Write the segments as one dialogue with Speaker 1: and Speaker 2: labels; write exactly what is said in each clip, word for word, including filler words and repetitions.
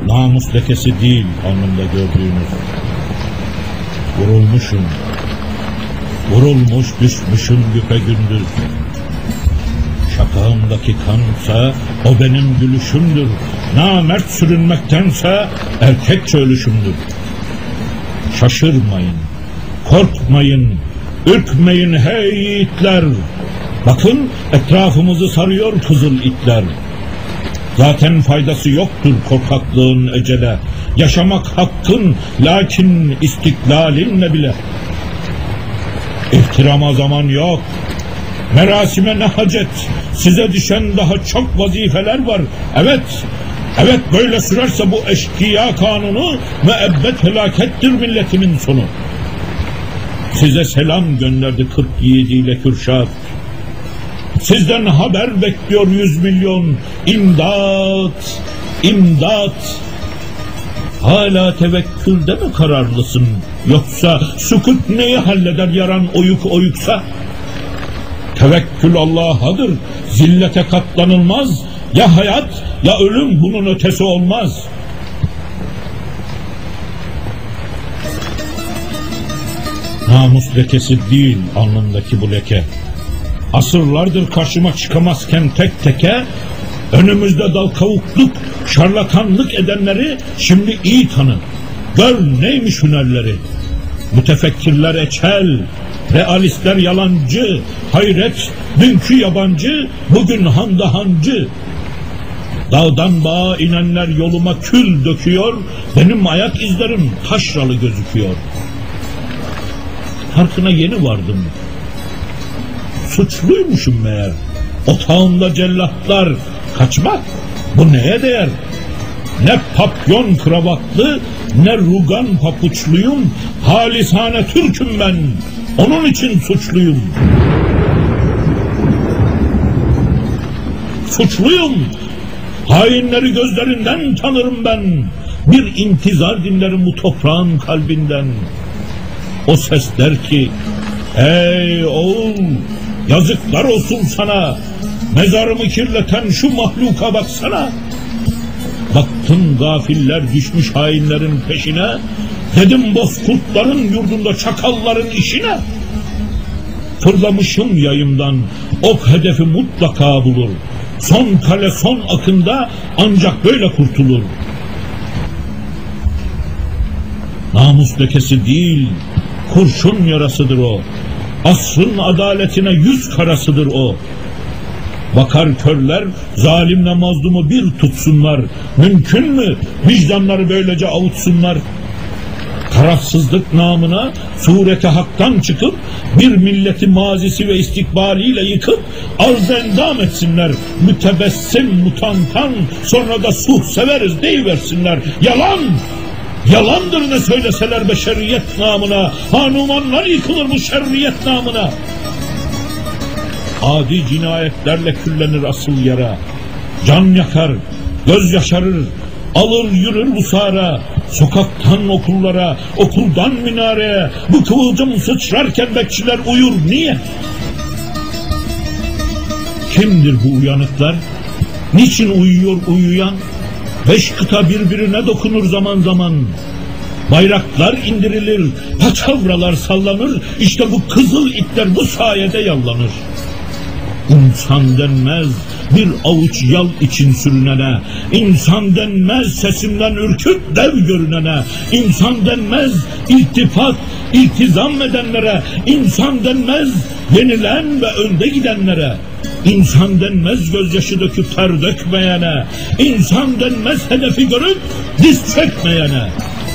Speaker 1: Namus lekesi değil alnımda gördüğünüz. Vurulmuşum. Vurulmuş düşmüşüm güpegündüz. Şakağımdaki kansa o benim gülüşümdür. Namert sürünmektense erkekçe ölüşümdür. Şaşırmayın, korkmayın, ürkmeyin hey yiğitler. Bakın etrafımızı sarıyor kızıl itler. Zaten faydası yoktur korkaklığın ecele. Yaşamak hakkın, lakin istiklalinle bile. İhtirama zaman yok. Merasime ne hacet. Size düşen daha çok vazifeler var. Evet, evet böyle sürerse bu eşkıya kanunu müebbet felakettir milletimin sonu. Size selam gönderdi kırk yiğidiyle Kürşat. Sizden haber bekliyor yüz milyon. İmdat, imdat. Hala tevekkülde mi kararlısın? Yoksa sükut neyi halleder yaran oyuk oyuksa? Tevekkül Allah'adır. Zillete katlanılmaz. Ya hayat ya ölüm, bunun ötesi olmaz. Namus lekesi değil alnımdaki bu leke. Asırlardır karşıma çıkamazken tek teke, önümüzde dal kavukluk, şarlatanlık edenleri şimdi iyi tanı. Gör neymiş hünerleri. Mütefekkirler eçel, realistler yalancı. Hayret, dünkü yabancı, bugün handa hancı. Dağdan bağa inenler yoluma kül döküyor, benim ayak izlerim taşralı gözüküyor. Farkına yeni vardım. Suçluymuşum meğer. Otağımda cellatlar, kaçmak bu neye değer? Ne papyon kravatlı, ne rugan papuçluyum, halisane Türk'üm ben, onun için suçluyum. Suçluyum, hainleri gözlerinden tanırım ben, bir intizar dinlerim bu toprağın kalbinden. O ses der ki, ey oğul, yazıklar olsun sana, mezarımı kirleten şu mahluka baksana. Baktım gafiller düşmüş hainlerin peşine, dedim bozkurtların yurdunda çakalların işine. Fırlamışım yayımdan, ok hedefi mutlaka bulur. Son kale son akında ancak böyle kurtulur. Namus lekesi değil, kurşun yarasıdır o. Asrın adaletine yüz karasıdır o. Bakar körler zalimle mazlumu bir tutsunlar. Mümkün mü vicdanları böylece avutsunlar? Tarafsızlık namına surete haktan çıkıp bir milleti mazisi ve istikbaliyle yıkıp arz endam etsinler. Mütebessim mutantan, sonra da suh severiz deyiversinler. Yalan! Yalandır ne söyleseler beşeriyet namına. Hanumanlar yıkılır bu şerriyet namına. Adi cinayetlerle küllenir asıl yara. Can yakar, göz yaşarır, alır yürür bu sahra. Sokaktan okullara, okuldan minareye, bu kıvılcım sıçrarken bekçiler uyur. Niye? Kimdir bu uyanıklar? Niçin uyuyor uyuyan? Beş kıta birbirine dokunur zaman zaman. Bayraklar indirilir, paçavralar sallanır. İşte bu kızıl itler bu sayede yallanır. İnsan denmez bir avuç yal için sürünene, İnsan denmez sesimden ürküp dev görünene, İnsan denmez iltifat, iltizam edenlere, İnsan denmez yenilen ve önde gidenlere, İnsan denmez gözyaşı döküp ter dökmeyene, İnsan denmez hedefi görüp diz çekmeyene.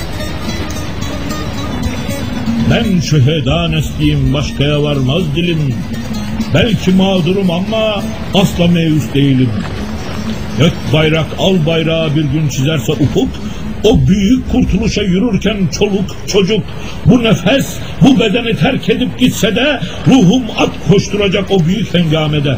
Speaker 1: Ben şüheda nesliyim, başkaya varmaz dilim. Belki mağdurum ama asla meyus değilim. Gök bayrak al bayrağı bir gün çizerse ufuk, o büyük kurtuluşa yürürken çoluk çocuk, bu nefes bu bedeni terk edip gitse de ruhum at koşturacak o büyük hengamede.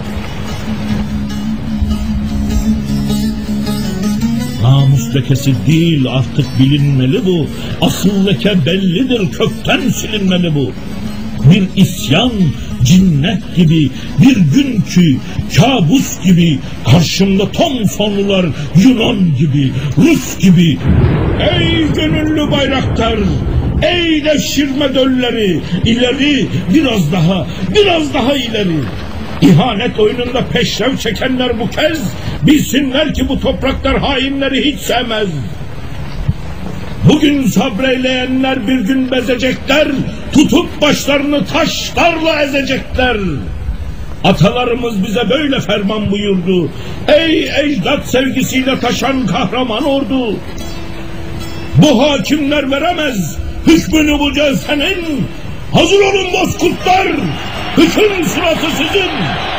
Speaker 1: Namus lekesi değil artık bilinmeli bu. Asıl leke bellidir, kökten silinmeli bu. Bir isyan, cinnet gibi bir gün ki kabus gibi, karşımda tam sonlular Yunan gibi, Rus gibi. Ey gönüllü bayraktar, ey devşirme dölleri, ileri, biraz daha, biraz daha ileri. İhanet oyununda peşrev çekenler bu kez bilsinler ki bu topraklar hainleri hiç sevmez. Bugün sabreyleyenler bir gün bezecekler, tutup başlarını taşlarla ezecekler. Atalarımız bize böyle ferman buyurdu. Ey ecdat sevgisiyle taşan kahraman ordu! Bu hakimler veremez hükmünü bu cevsenin. Hazır olun bozkurtlar, hüküm sırası sizin.